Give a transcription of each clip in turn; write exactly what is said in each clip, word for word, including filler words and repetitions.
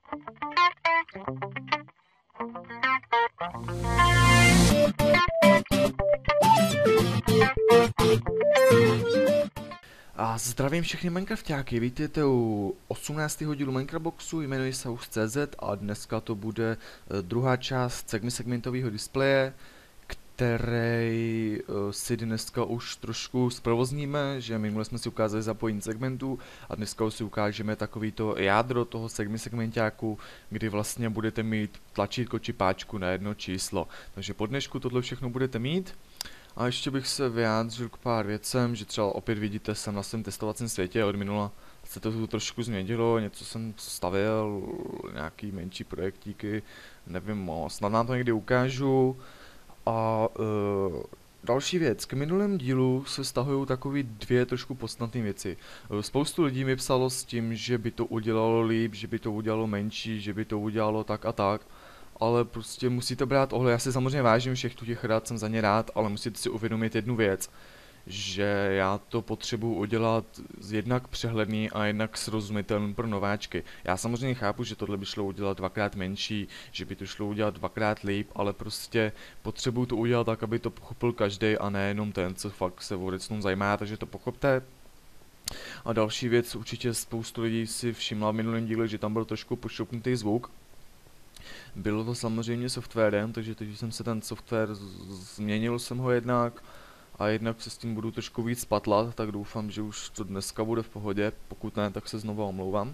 A zdravím všechny Minecraftáky, vítejte u osmnáctého dílu Minecraftboxu, jmenuji se Hus tečka cé zet a dneska to bude druhá část segmentového displeje, který si dneska už trošku zprovozníme, že minule jsme si ukázali zapojení segmentů a dneska si ukážeme takovýto jádro toho segmentáku, kdy vlastně budete mít tlačítko či páčku na jedno číslo. Takže po dnešku tohle všechno budete mít. A ještě bych se vyjádřil k pár věcem, že třeba opět vidíte, jsem na svém testovacím světě, od minula se to tu trošku změnilo, něco jsem stavěl, nějaký menší projektíky, nevím, snad nám to někdy ukážu. A uh, další věc, k minulém dílu se stahují takové dvě trošku podstatné věci. Spoustu lidí mi psalo s tím, že by to udělalo líp, že by to udělalo menší, že by to udělalo tak a tak. Ale prostě musíte brát ohled, já si samozřejmě vážím všech těch rad, jsem za ně rád, ale musíte si uvědomit jednu věc, že já to potřebuji udělat jednak přehledný a jednak srozumitelný pro nováčky. Já samozřejmě chápu, že tohle by šlo udělat dvakrát menší, že by to šlo udělat dvakrát líp, ale prostě potřebuji to udělat tak, aby to pochopil každý a nejenom ten, co fakt se o Redstone zajímá, takže to pochopte. A další věc, určitě spoustu lidí si všimla v minulém díle, že tam byl trošku pošoupnutý zvuk. Bylo to samozřejmě softwarem, takže teď jsem se ten software změnil jsem ho jednak a jednak se s tím budu trošku víc patlat, tak doufám, že už to dneska bude v pohodě, pokud ne, tak se znovu omlouvám.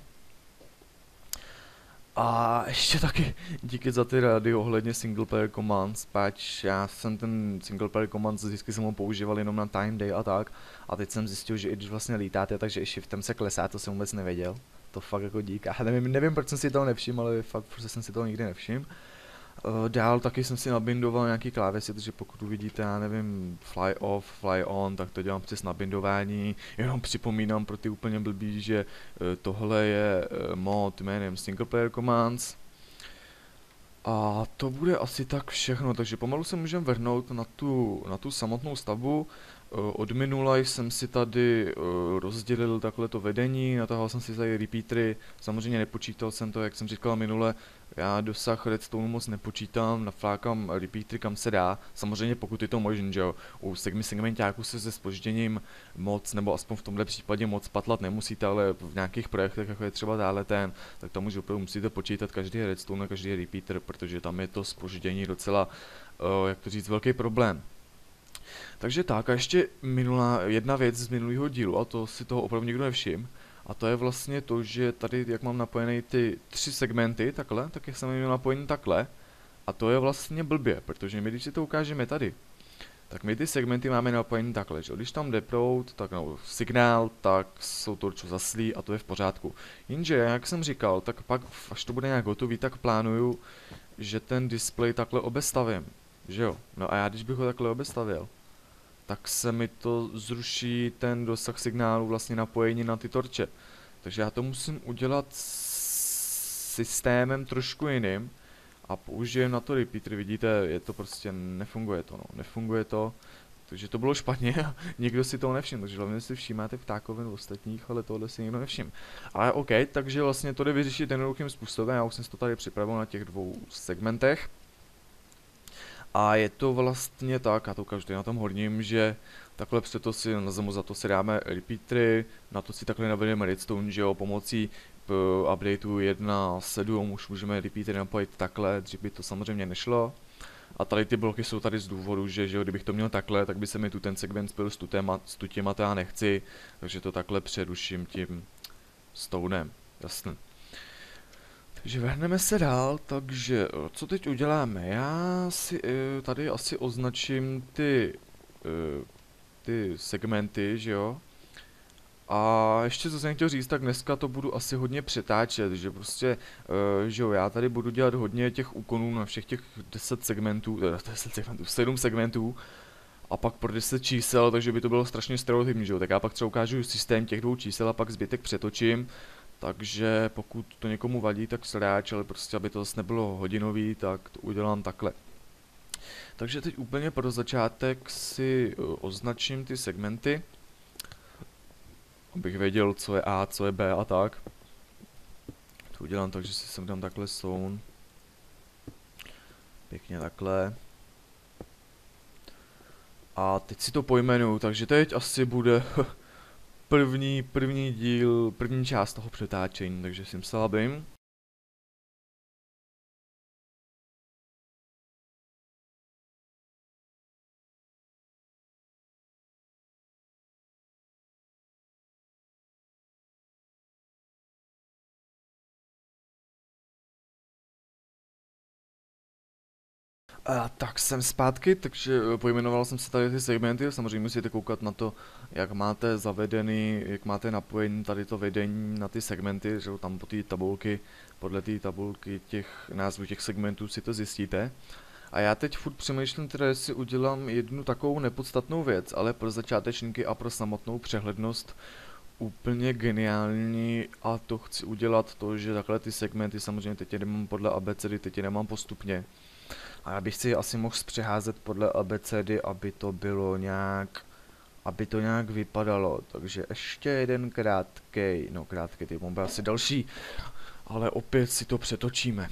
A ještě taky díky za ty rady ohledně single player commands, pač já jsem ten single player commands vždycky jsem ho používal jenom na time day a tak a teď jsem zjistil, že i když vlastně lítáte, takže i shiftem se klesá, to jsem vůbec nevěděl. To fakt jako dík. Já nevím, nevím, proč jsem si toho nevšiml, ale fakt prostě jsem si toho nikdy nevšiml. Uh, dál taky jsem si nabindoval nějaký klávesy, takže pokud uvidíte, já nevím, fly off, fly on, tak to dělám přes nabindování. Jenom připomínám pro ty úplně blbý, že uh, tohle je uh, mod jménem Single Player Commands. A to bude asi tak všechno, takže pomalu se můžeme vrhnout na tu, na tu samotnou stavbu. Od minula jsem si tady uh, rozdělil takhle to vedení, natahal jsem si tady repeatery, samozřejmě nepočítal jsem to, jak jsem říkal minule, já dosah redstone moc nepočítám, naflákám repeatery kam se dá, samozřejmě pokud je to možné, že jo, u segmentáku se se zpožděním moc, nebo aspoň v tomhle případě moc patlat nemusíte, ale v nějakých projektech, jako je třeba dále ten, tak tam už opravdu musíte počítat každý redstone a každý repeater, protože tam je to zpoždění docela, uh, jak to říct, velký problém. Takže tak a ještě minulá jedna věc z minulého dílu a to si toho opravdu nikdo nevšim. A to je vlastně to, že tady jak mám napojené ty tři segmenty takhle, tak jak jsem je měl napojený takhle. A to je vlastně blbě, protože my když si to ukážeme tady, tak my ty segmenty máme napojený takhle, že když tam jde proud, tak no, signál, tak jsou to určitě zaslí a to je v pořádku. Jenže, jak jsem říkal, tak pak, až to bude nějak hotový, tak plánuju, že ten displej takhle obestavím. Že jo? No a já když bych ho takhle obestavil, tak se mi to zruší ten dosah signálu vlastně napojení na ty torče. Takže já to musím udělat systémem trošku jiným a použijem na to repeater, vidíte, je to prostě, nefunguje to, no, nefunguje to. Takže to bylo špatně a nikdo si toho nevšiml, takže hlavně si všímáte ptákovin ostatních, ale tohle si nikdo nevšiml. Ale OK, takže vlastně to jde vyřešit jednoduchým způsobem, já už jsem to tady připravil na těch dvou segmentech. A je to vlastně tak, já to ukážu na tom horním, že takhle před to si na zemu za to si dáme repeatery, na to si takhle navedeme redstone, že jo, pomocí uh, updateu jedna tečka sedm už můžeme repeatery napojit takhle, dřív by to samozřejmě nešlo. A tady ty bloky jsou tady z důvodu, že, že jo, kdybych to měl takhle, tak by se mi tu ten segment spil s, tutéma, s tutěma, to já nechci, takže to takhle přeruším tím stonem, jasně. Takže vrhneme se dál, takže co teď uděláme? Já si tady asi označím ty, ty segmenty, že jo? A ještě co jsem chtěl říct, tak dneska to budu asi hodně přetáčet, že prostě, že jo, já tady budu dělat hodně těch úkonů na všech těch deset segmentů, teda deset segmentů, sedm segmentů. A pak pro deset čísel, takže by to bylo strašně stereotypní, že jo? Tak já pak třeba ukážu systém těch dvou čísel a pak zbytek přetočím. Takže pokud to někomu vadí, tak sráč, ale prostě aby to zase nebylo hodinový, tak to udělám takhle. Takže teď úplně pro začátek si uh, označím ty segmenty, abych věděl, co je A, co je B a tak. udělám tak, že si sem dám takhle stone. Pěkně takhle. A teď si to pojmenuju, takže teď asi bude první, první díl, první část toho přetáčení, takže si slabím. A tak jsem zpátky, takže pojmenoval jsem si tady ty segmenty, samozřejmě musíte koukat na to, jak máte zavedený, jak máte napojení tady to vedení na ty segmenty, že tam po té tabulky, podle té tabulky těch názvů těch segmentů si to zjistíte. A já teď furt přemýšlím teda, jestli udělám jednu takovou nepodstatnou věc, ale pro začátečníky a pro samotnou přehlednost úplně geniální, a to chci udělat to, že takhle ty segmenty, samozřejmě teď je nemám podle abecedy, teď je nemám postupně. A já bych si je asi mohl zpřeházet podle abecedy, aby to bylo nějak, aby to nějak vypadalo. Takže ještě jeden krátkej, no krátkej, ty bomby asi další, ale opět si to přetočíme.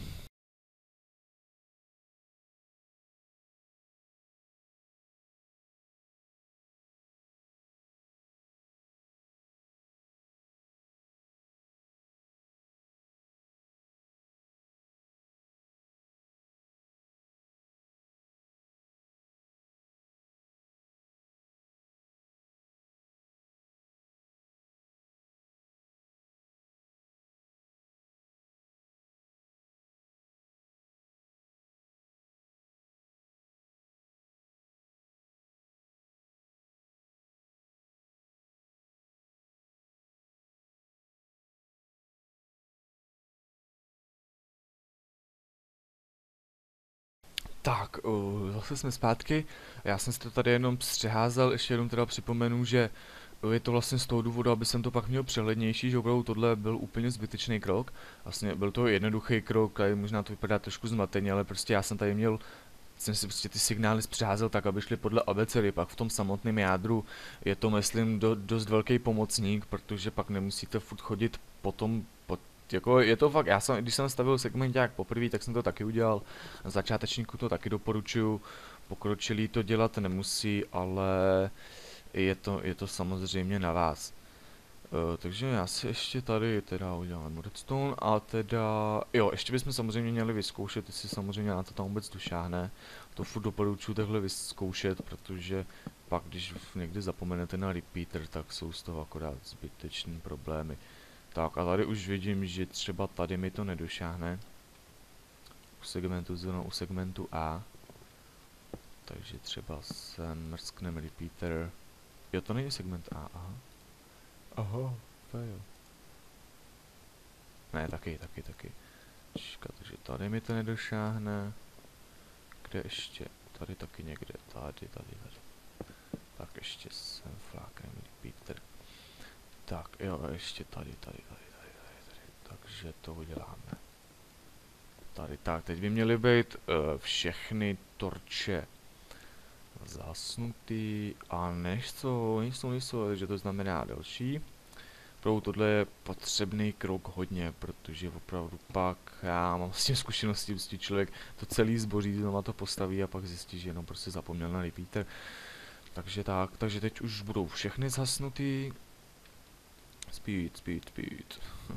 Tak, uh, zase jsme zpátky. Já jsem si to tady jenom přeházel, ještě jenom teda připomenu, že je to vlastně z toho důvodu, aby jsem to pak měl přehlednější, že opravdu tohle byl úplně zbytečný krok. Vlastně byl to jednoduchý krok, a možná to vypadá trošku zmateně, ale prostě já jsem tady měl, jsem si prostě ty signály přeházel tak, aby šly podle abecedy, pak v tom samotném jádru je to, myslím, do, dost velký pomocník, protože pak nemusíte furt chodit potom po jako je to fakt, já jsem, když jsem stavil segmenták poprvé, tak jsem to taky udělal. Začátečníku to taky doporučuju, pokročilý to dělat nemusí, ale je to, je to samozřejmě na vás. Uh, takže já si ještě tady teda udělám redstone a teda, jo, ještě bychom samozřejmě měli vyzkoušet, jestli samozřejmě na to tam vůbec došáhne. To furt doporučuji takhle vyzkoušet, protože pak, když někdy zapomenete na repeater, tak jsou z toho akorát zbytečný problémy. Tak a tady už vidím, že třeba tady mi to nedošáhne. U segmentu zelenou, u segmentu A. Takže třeba se mrskneme repeater. Jo, to není segment A, aha. Aha, to jo. Ne, taky, taky, taky. Čeká, takže tady mi to nedošáhne. Kde ještě? Tady taky někde, tady, tady, tady. Tak ještě sem flákneme repeater. Tak jo, ještě tady, tady, tady, tady, tady, tady. Takže to uděláme. Tady, tak, teď by měly být uh, všechny torče zasnutý a nejsou, nejsou, nejsou, takže to znamená další. Pro tohle je potřebný krok hodně, protože opravdu pak já mám s tím zkušenosti, prostě člověk to celý zboří, znova to postaví a pak zjistí, že jenom prostě zapomněl na repeater. Takže tak, takže teď už budou všechny zasnutý. Speed, speed, speed.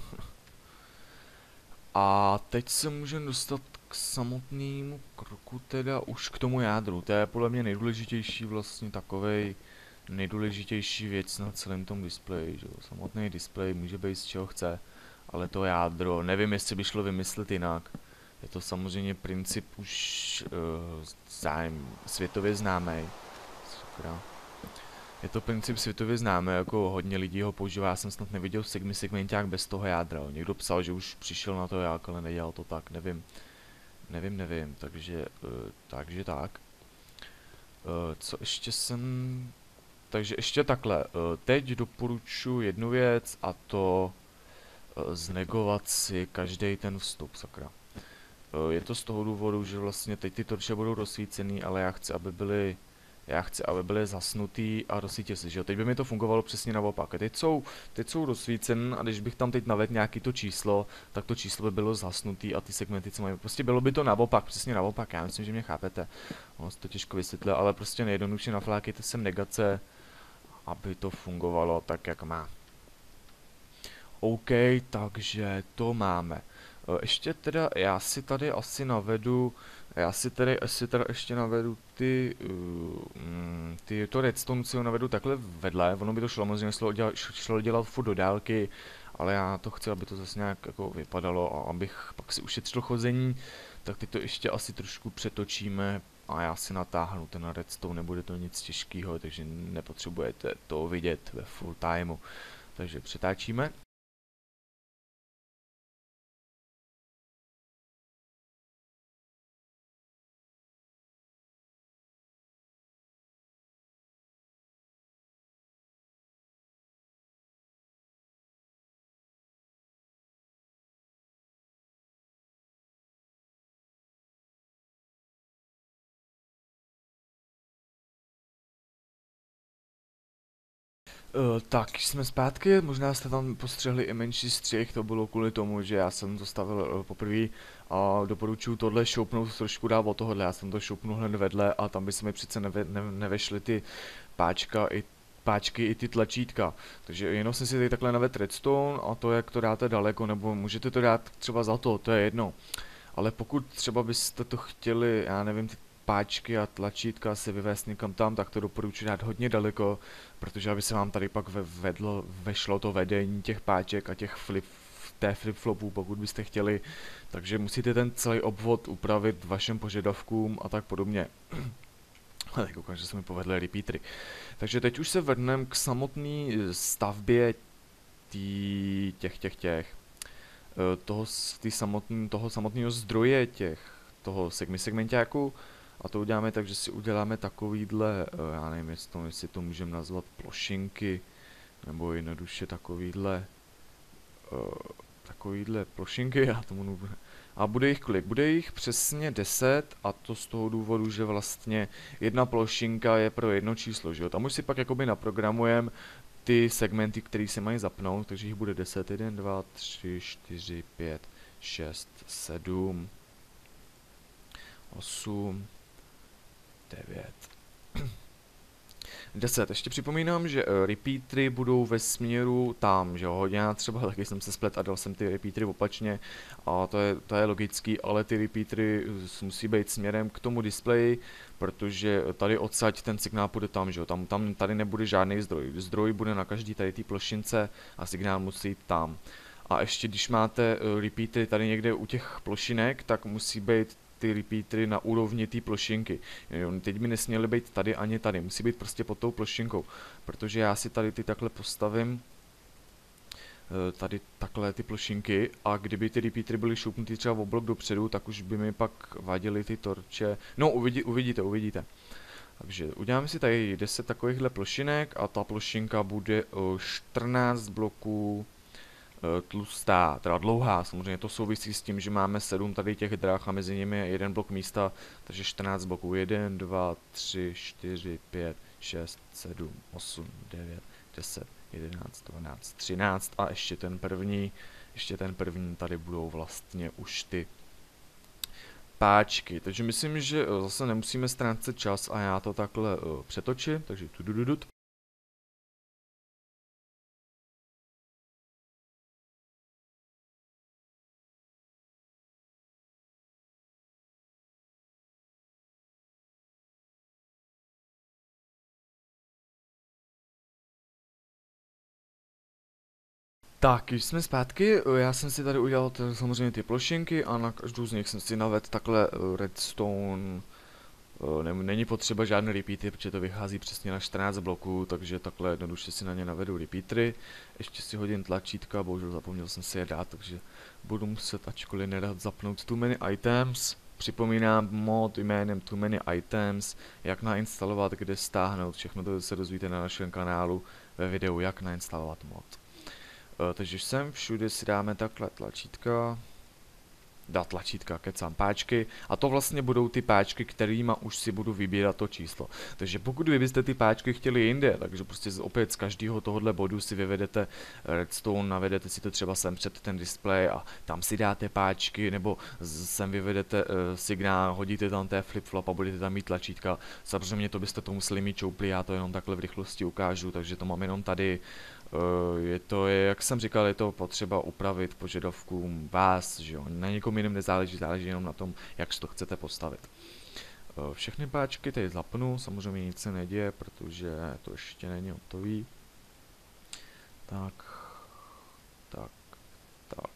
A teď se můžeme dostat k samotnému kroku, teda už k tomu jádru. To je podle mě nejdůležitější vlastně takovej nejdůležitější věc na celém tom displeji, že jo. Samotný displej může být z čeho chce, ale to jádro, nevím, jestli by šlo vymyslet jinak. Je to samozřejmě princip už uh, zájem světově známý. Sakra. Je to princip světově známý, jako hodně lidí ho používá, já jsem snad neviděl segmi segmenták bez toho jádra. Někdo psal, že už přišel na to jak, ale nedělal to tak, nevím. Nevím, nevím, takže, uh, takže tak. Uh, co ještě jsem... Takže ještě takhle, uh, teď doporučuji jednu věc, a to uh, znegovat si každý ten vstup, sakra. Uh, je to z toho důvodu, že vlastně teď ty torče budou rozsvícený, ale já chci, aby byly Já chci, aby byly zasnutý a rozsvítí se, že jo. Teď by mi to fungovalo přesně naopak. Teď jsou, teď jsou rozsvícen a když bych tam teď navedl nějaký to číslo, tak to číslo by bylo zasnutý a ty segmenty, co mají, prostě bylo by to naopak, přesně naopak. Já myslím, že mě chápete. Ono se to těžko vysvětlí, ale prostě nejjednoduše naflákejte sem negace, aby to fungovalo tak, jak má. OK, takže to máme. Ještě teda, já si tady asi navedu, já si tady asi teda ještě navedu ty, uh, ty to redstone si ho navedu takhle vedle, ono by to šlo, možná šlo dělat, šlo dělat furt do dálky, ale já to chci, aby to zase nějak jako vypadalo a abych pak si ušetřil chození, tak ty to ještě asi trošku přetočíme a já si natáhnu ten redstone, nebude to nic těžkého, takže nepotřebujete to vidět ve full timeu. Takže přetáčíme. Uh, tak, jsme zpátky, možná jste tam postřehli i menší střih, to bylo kvůli tomu, že já jsem to stavil uh, poprvé a doporučuji tohle šoupnout trošku dál od tohohle, já jsem to šoupnul hned vedle a tam by se mi přece neve, ne, nevešly ty páčka i páčky i ty tlačítka, takže jenom jsem si tady takhle navedl redstone a to, jak to dáte daleko, nebo můžete to dát třeba za to, to je jedno, ale pokud třeba byste to chtěli, já nevím, ty páčky a tlačítka si vyvést někam tam, tak to doporučuji dát hodně daleko, protože aby se vám tady pak ve vedlo, vešlo to vedení těch páček a těch flip, té flip-flopů, pokud byste chtěli, takže musíte ten celý obvod upravit vašim požadavkům a tak podobně. Ale koukám, že se mi povedly repeatery. Takže teď už se vrhneme k samotné stavbě tý, těch, těch, těch, toho, tý samotný, toho samotného zdroje těch, toho segmi segmentáku. A to uděláme tak, že si uděláme takovýhle, já nevím, jestli to, jestli to můžeme nazvat plošinky, nebo jednoduše takovýhle, uh, takovýhle plošinky, já tomu nubu. A bude jich kolik? Bude jich přesně deset a to z toho důvodu, že vlastně jedna plošinka je pro jedno číslo, že jo? Tam už si pak jakoby naprogramujeme ty segmenty, které se mají zapnout, takže jich bude deset, jedna, dva, tři, čtyři, pět, šest, sedm, osm, devět, deset. Ještě připomínám, že uh, repeatery budou ve směru tam, že jo, já třeba taky jsem se splet a dal jsem ty repeatery opačně a to je, to je logický, ale ty repeatery musí být směrem k tomu displeji, protože tady odsaď ten signál půjde tam, že jo, tam, tam tady nebude žádný zdroj, zdroj bude na každý tady té plošince a signál musí jít tam. A ještě když máte uh, repeatery tady někde u těch plošinek, tak musí být ty repeatery na úrovni té plošinky. Jo, teď by nesměly být tady ani tady, musí být prostě pod tou plošinkou, protože já si tady ty takhle postavím, tady takhle ty plošinky a kdyby ty repeatery byly šoupnutý třeba o blok dopředu, tak už by mi pak vadily ty torče, no uvidí, uvidíte, uvidíte. Takže uděláme si tady deset takovýchhle plošinek a ta plošinka bude čtrnáct bloků tlustá, teda dlouhá, samozřejmě to souvisí s tím, že máme sedm tady těch dráh a mezi nimi je jeden blok místa, takže čtrnáct bloků, jedna, dva, tři, čtyři, pět, šest, sedm, osm, devět, deset, jedenáct, dvanáct, třináct a ještě ten první, ještě ten první tady budou vlastně už ty páčky, takže myslím, že zase nemusíme ztrácet čas a já to takhle uh, přetočím, takže tudududut. Tak, když jsme zpátky, já jsem si tady udělal samozřejmě ty plošinky a na každou z nich jsem si navedl takhle redstone. Není potřeba žádné repeatery, protože to vychází přesně na čtrnáct bloků, takže takhle jednoduše si na ně navedu repeatery. Ještě si hodím tlačítka, bohužel zapomněl jsem si je dát, takže budu muset, ačkoliv nedat, zapnout Too Many Items. Připomínám mod jménem Too Many Items, jak nainstalovat, kde stáhnout, všechno to se dozvíte na našem kanálu ve videu, jak nainstalovat mod. Uh, takže sem všude si dáme takhle tlačítka. dát tlačítka, kecám páčky a to vlastně budou ty páčky, kterýma už si budu vybírat to číslo. Takže pokud vy byste ty páčky chtěli jinde, takže prostě opět z každého tohohle bodu si vyvedete redstone, navedete si to třeba sem před ten displej a tam si dáte páčky, nebo sem vyvedete uh, signál, hodíte tam té flip-flop a budete tam mít tlačítka. Samozřejmě to byste to museli mít čouplý, já to jenom takhle v rychlosti ukážu, takže to mám jenom tady. Uh, je to, je, jak jsem říkal, je to potřeba upravit požadavkům vás, že jo, na někom jiném nezáleží, záleží jenom na tom, jak si to chcete postavit. Uh, všechny páčky tady zapnu, samozřejmě nic se neděje, protože to ještě není hotový. Tak, tak, tak,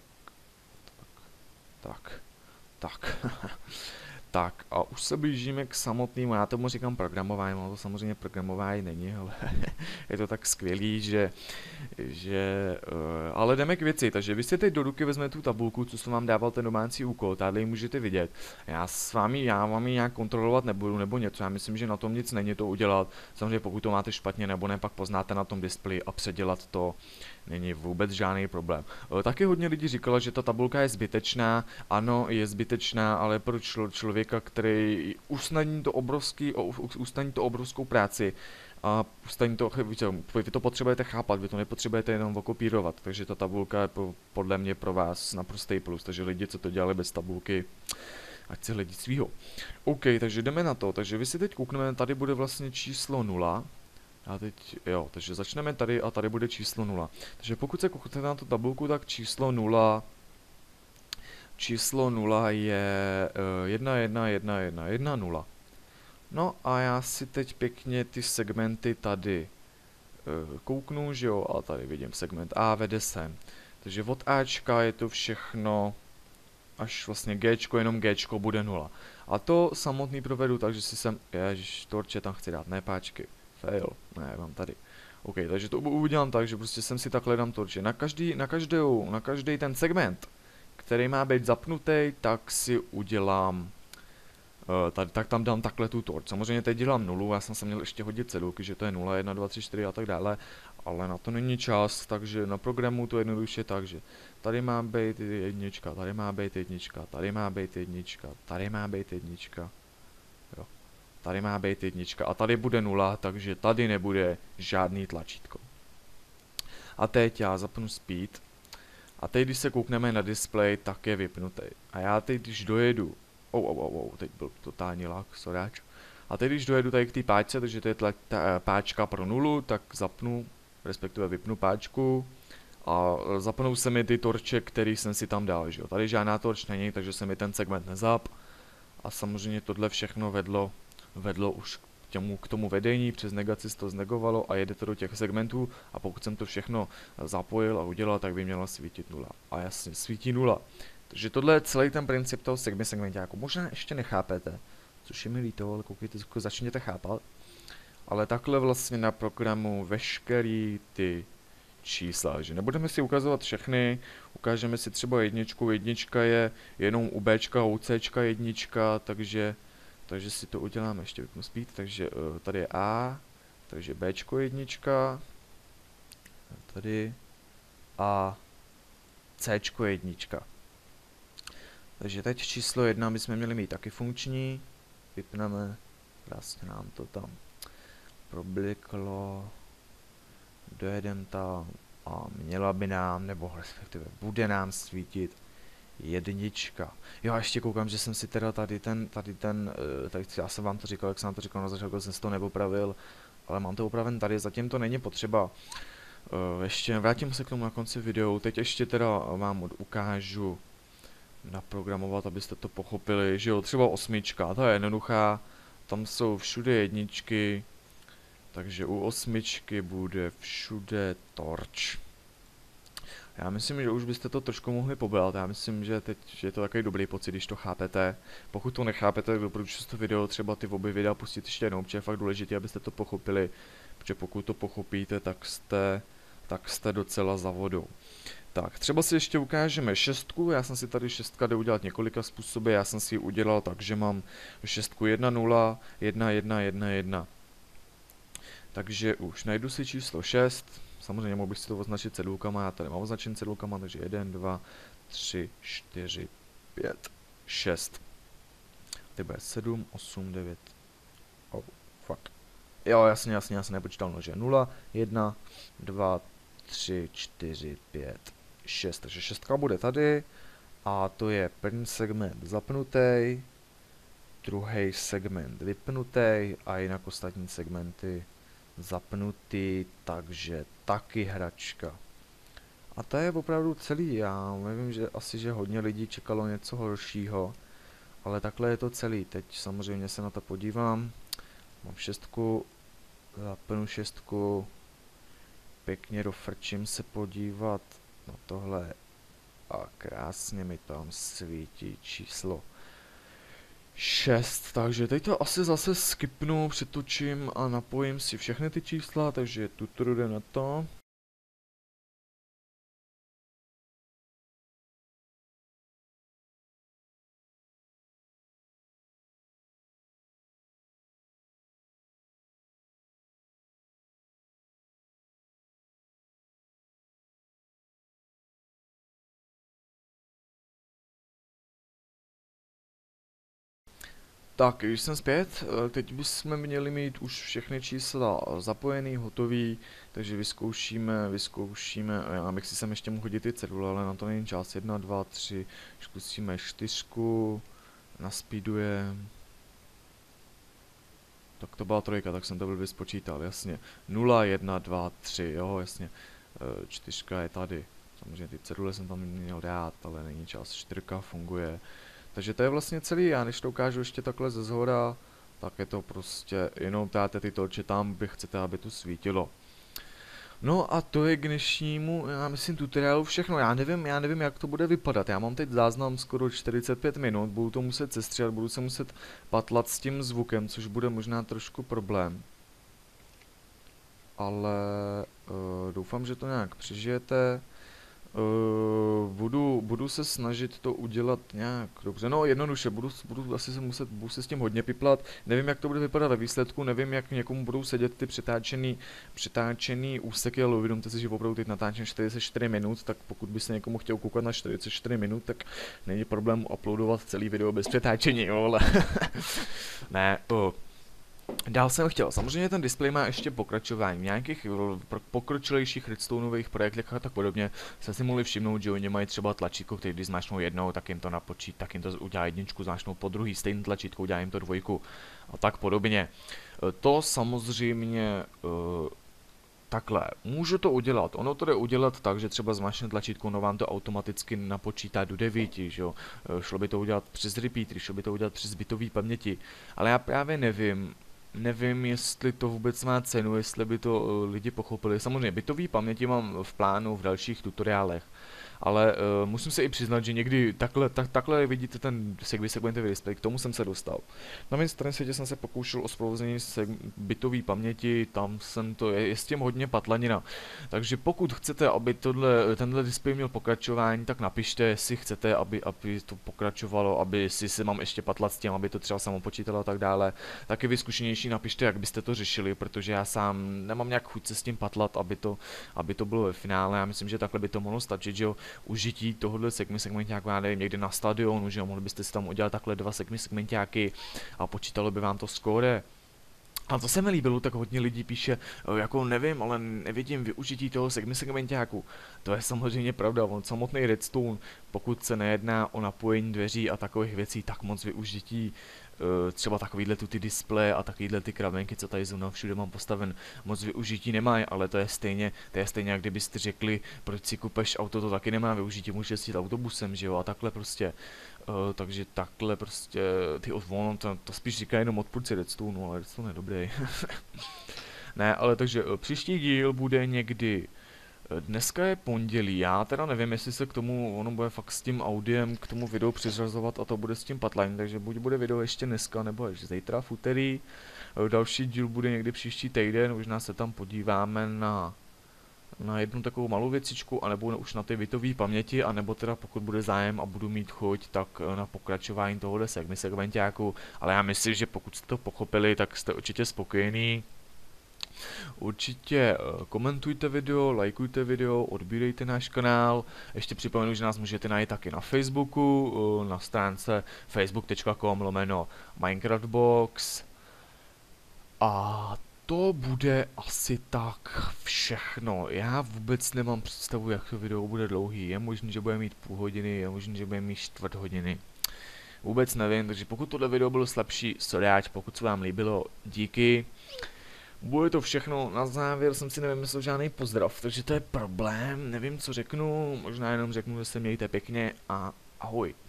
tak, tak, tak. Tak a už se blížíme k samotnému, já tomu říkám programování, ale to samozřejmě programování není, ale je to tak skvělý, že, že uh, ale jdeme k věci, takže vy si teď do ruky vezmete tu tabulku, co jsem vám dával ten domácí úkol, tady ji můžete vidět. Já s vámi, já vám ji nějak kontrolovat nebudu nebo něco, já myslím, že na tom nic není to udělat, samozřejmě pokud to máte špatně nebo ne, pak poznáte na tom displeji a předělat to není vůbec žádný problém. Uh, taky hodně lidí říkalo, že ta tabulka je zbytečná, ano, je zbytečná, ale pro člo, člověka, který usnadní to obrovský, usnadní to obrovskou práci a usnadní to, vy to potřebujete chápat, vy to nepotřebujete jenom okopírovat, takže ta tabulka je podle mě pro vás naprostý plus, takže lidi, co to dělali bez tabulky, ať si hledí svýho. OK, takže jdeme na to, takže vy si teď koukneme, tady bude vlastně číslo nula. A teď, jo, takže začneme tady a tady bude číslo nula. Takže pokud se kouknete na tu tabulku, tak číslo nula Číslo nula je jedna jedna jedna jedna jedna nula. No a já si teď pěkně ty segmenty tady uh, kouknu, že jo, a tady vidím segment A vede sem. Takže od Ačka je to všechno, až vlastně Gčko, jenom Gčko bude nula. A to samotný provedu, takže si sem, ježiš, torče tam chci dát, ne páčky, fail, ne, mám tady. OK, takže to udělám tak, že prostě sem si takhle dám torče. Na každý, na každou, na každý ten segment, který má být zapnutý, tak si udělám, uh, tady, tak tam dám takhle tu torč. Samozřejmě teď dělám nulu, já jsem se měl ještě hodit cedulky, že to je nula, jedna, dva, tři, čtyři a tak dále, ale na to není čas, takže na programu to jednoduše tak, že tady má být jednička, tady má být jednička, tady má být jednička, tady má být jednička, jo, tady má být jednička a tady bude nula, takže tady nebude žádný tlačítko. A teď já zapnu speed. A teď, když se koukneme na displej, tak je vypnutý. A já teď, když dojedu, oh, oh, oh, oh, teď byl totální lag, soráč. A teď, když dojedu tady k té páčce, takže to je tla, ta, páčka pro nulu, tak zapnu, respektive vypnu páčku. A zapnou se mi ty torče, který jsem si tam dal, že jo. Tady žádná torč není, takže se mi ten segment nezap. A samozřejmě tohle všechno vedlo, vedlo už k Těmu, k tomu vedení, přes negaci to znegovalo a jedete do těch segmentů a pokud jsem to všechno zapojil a udělal, tak by měla svítit nula. A jasně, svítí nula. Takže tohle je celý ten princip toho segmentáku. Možná ještě nechápete, což je mi líto, ale koukejte, začněte chápat. Ale takhle vlastně na programu veškerý ty čísla, že nebudeme si ukazovat všechny, ukážeme si třeba jedničku, jednička je jenom u Bčka, u Cčka jednička, takže Takže si to uděláme ještě vypnu speed, takže uh, tady je A, takže Bčko jednička, tady a Cčko jednička. Takže teď číslo jedna bychom měli mít taky funkční, vypneme, vlastně nám to tam probliklo, dojedem tam a měla by nám, nebo respektive bude nám svítit jednička. Jo, a ještě koukám, že jsem si teda tady ten, tady ten, tady já jsem vám to říkal, jak jsem vám to říkal na začátku, jsem si to neopravil, ale mám to opraven tady, zatím to není potřeba. Uh, ještě vrátím se k tomu na konci videu, teď ještě teda vám ukážu naprogramovat, abyste to pochopili, že jo, třeba osmička, ta je jednoduchá, tam jsou všude jedničky, takže u osmičky bude všude torč. Já myslím, že už byste to trošku mohli pobrat, já myslím, že teď že je to takový dobrý pocit, když to chápete. Pokud to nechápete, tak doporučuji to video, třeba ty obě videa pustit ještě jednou, protože je fakt důležité, abyste to pochopili, protože pokud to pochopíte, tak jste, tak jste docela za vodou. Tak, třeba si ještě ukážeme šestku, já jsem si tady šestka jde udělat několika způsoby, já jsem si ji udělal tak, že mám šestku jedna nula, jedna jedna jedna jedna. Takže už najdu si číslo šest. Samozřejmě mohl bych si to označit cedulkama, já tady mám označen cedulkama, takže jedna, dva, tři, čtyři, pět, šest. Ty bude sedm, osm, devět. Oh, fuck. Jo, jasně, jasně, já jsem nepočítal nože. nula, jedna, dva, tři, čtyři, pět, šest. Takže šestka bude tady. A to je první segment zapnutý, druhý segment vypnutý a jinak ostatní segmenty zapnutý, takže taky hračka. A to je opravdu celý, já nevím, že asi, že hodně lidí čekalo něco horšího, ale takhle je to celý. Teď samozřejmě se na to podívám, mám šestku, zapnu šestku, pěkně dofrčím se podívat na tohle a krásně mi tam svítí číslo šest, takže teď to asi zase skipnu, přetočím a napojím si všechny ty čísla, takže tuto jde na to. Tak, když jsem zpět, teď bychom měli mít už všechny čísla zapojený, hotový, takže vyzkoušíme, vyzkoušíme, já bych si sem ještě mohl hodit ty cedule, ale na to není čas, jedna, dva, tři, zkusíme čtyřku, naspeedujeme, tak to byla trojka, tak jsem to blbě spočítal, jasně, nula, jedna, dva, tři, jo, jasně, čtyřka je tady, samozřejmě ty cedule jsem tam měl dát, ale není čas, čtyřka funguje. Takže to je vlastně celý, já než to ukážu ještě takhle ze zhora, tak je to prostě, jenom dáte ty toče tam, kde chcete, aby to svítilo. No a to je k dnešnímu, já myslím, tutoriálu všechno, já nevím, já nevím, jak to bude vypadat, já mám teď záznam skoro čtyřicet pět minut, budu to muset sestříhat, budu se muset patlat s tím zvukem, což bude možná trošku problém. Ale uh, doufám, že to nějak přežijete. Uh, budu, budu se snažit to udělat nějak dobře, no jednoduše, budu, budu asi se muset, budu se s tím hodně piplat, nevím jak to bude vypadat ve výsledku, nevím jak někomu budou sedět ty přetáčený, přetáčený úseky, ale uvědomte si, že opravdu teď natáčím čtyřicet čtyři minut, tak pokud by se někomu chtěl koukat na čtyřicet čtyři minut, tak není problém uploadovat celý video bez přetáčení, jo, ale ne, uh. Dál jsem chtěl, samozřejmě ten displej má ještě pokračování, v nějakých pokročilejších redstoneových projektech a tak podobně se si mohli všimnout, že oni mají třeba tlačítko, který když zmáčknou jednou, tak jim to napočít, tak jim to udělá jedničku, zmáčknou po druhý, stejný tlačítko, udělá jim to dvojku a tak podobně. To samozřejmě uh, takhle, můžu to udělat, ono to jde udělat tak, že třeba zmáčkne tlačítko, no vám to automaticky napočítá do devíti, že jo, šlo by to udělat přes repeatery, šlo by to udělat přes bitové paměti, ale já právě nevím, Nevím, jestli to vůbec má cenu, jestli by to uh, lidi pochopili. Samozřejmě bitové paměti mám v plánu v dalších tutoriálech, ale uh, musím se i přiznat, že někdy takhle, tak, takhle vidíte ten segmentový display, k tomu jsem se dostal. Na mé straně světě jsem se pokoušel o zprovoznění bitové paměti, tam jsem to, je, je s tím hodně patlanina. Takže pokud chcete, aby tohle, tenhle display měl pokračování, tak napište, jestli chcete, aby, aby to pokračovalo, aby si se mám ještě patlat s tím, aby to třeba samo počítalo a tak dále. Taky vy zkušenější napište, jak byste to řešili, protože já sám nemám nějak chuť se s tím patlat, aby to, aby to bylo ve finále. Já myslím, že takhle by to mohlo stačit, že jo, užití tohohle segmentáku, já nevím, někde na stadionu, že jo, mohli byste si tam udělat takhle dva segmentáky a počítalo by vám to skóre. A to se mi líbilo, tak hodně lidí píše, jako nevím, ale nevidím využití toho segmentáku. To je samozřejmě pravda, on samotný redstone, pokud se nejedná o napojení dveří a takových věcí, tak moc využití třeba takovýhle tu ty displeje a takovýhle ty kravenky, co tady zrovna všude mám postaven, moc využití nemají, ale to je stejně, to je stejně, jak kdybyste řekli, proč si kupeš auto, to taky nemá využití, můžeš jezdit autobusem, že jo, a takhle prostě. Uh, takže takhle prostě, ty ono, to, to spíš říká jenom odpůrci redstone, ale redstone je dobrý. Ne, ale takže uh, příští díl bude někdy. Dneska je pondělí, já teda nevím, jestli se k tomu, ono bude fakt s tím audiem k tomu videu přiřazovat a to bude s tím patlaním, takže buď bude video ještě dneska, nebo až zítra v úterý. Další díl bude někdy příští týden, možná se tam podíváme na, na jednu takovou malou věcičku, anebo už na ty bitové paměti, anebo teda pokud bude zájem a budu mít chuť, tak na pokračování tohohle segmentáku, ale já myslím, že pokud jste to pochopili, tak jste určitě spokojení. Určitě eh, komentujte video, lajkujte video, odbírejte náš kanál. Ještě připomenu, že nás můžete najít taky na Facebooku, eh, na stránce facebook tečka com lomeno minecraftbox. A to bude asi tak všechno. Já vůbec nemám představu, jak to video bude dlouhý. Je možný, že bude mít půl hodiny, je možný, že bude mít čtvrt hodiny. Vůbec nevím, takže pokud tohle video bylo slabší, sorry, pokud se vám líbilo, díky. Bude to všechno, na závěr jsem si nevymyslel žádný pozdrav, takže to je problém, nevím co řeknu, možná jenom řeknu, že se mějte pěkně a ahoj.